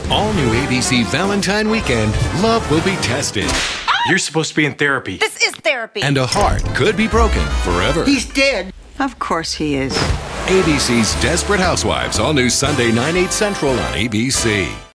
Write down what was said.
all-new ABC Valentine Weekend, love will be tested. You're supposed to be in therapy. This is therapy. And a heart could be broken forever. He's dead. Of course he is. ABC's Desperate Housewives, all new Sunday, 9, 8 Central on ABC.